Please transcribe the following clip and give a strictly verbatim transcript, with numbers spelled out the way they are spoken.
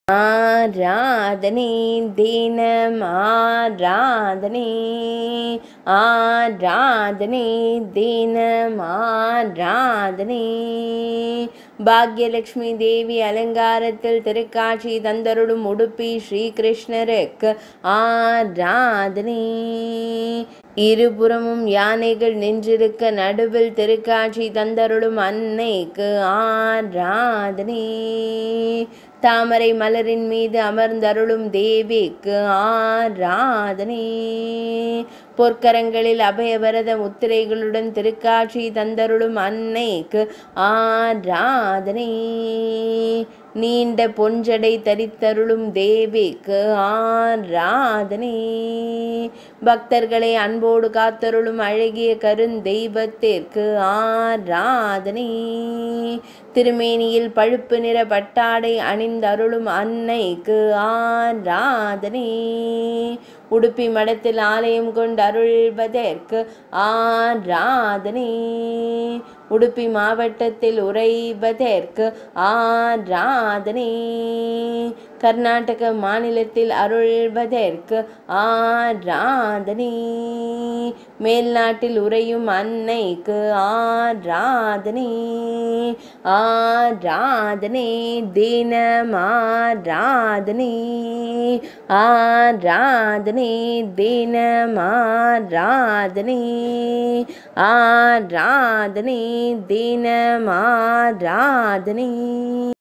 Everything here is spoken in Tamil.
ஆராதனை தினம் ஆராதனை ஆராதனை தினம் ஆராதனை. பாக்யலட்சுமி தேவி அலங்காரத்தில் திருக்காட்சி தந்தருளும் உடுப்பி ஸ்ரீகிருஷ்ணருக்கு ஆராதனை. இருபுறமும் யானைகள் நின்றிருக்க நடுவில் திருக்காட்சி தந்தருளும் அன்னைக்கு ஆராதனை. தாமரை மலரின் மீது அமர்ந்தருளும் தேவிக்கு ஆராதனை. பொற்கரங்களில் அபயவரத முத்திரைகளுடன் திருக்காட்சி தந்தருளும் அன்னைக்கு ஆராதனை. நீண்ட பொஞ்சடை தரித்தருளும் தேவிக்கு ஆராதனை. பக்தர்களை அன்போடு காத்தருளும் அழகிய கருந்தெய்வத்திற்கு ஆராதனை. திருமேனியில் பழுப்பு நிற பட்டாடை அணிந்தருளும் அன்னைக்கு ஆராதனை. உடுப்பி மடத்தில் ஆலயம் கொண்டு அருள்வதற்கு ஆராதனை. உடுப்பி மாவட்டத்தில் உறைவதற்கு ஆராதனை. கர்நாடக மாநிலத்தில் அருள்வதற்கு ஆராதனை. மேல்நாட்டில் உறையும் அன்னைக்கு ஆராதனை. ஆராதனை தினம் ஆராதனை. ஆராதனை தினம் ஆராதனை. ஆராதனை தினம் ஆராதனை.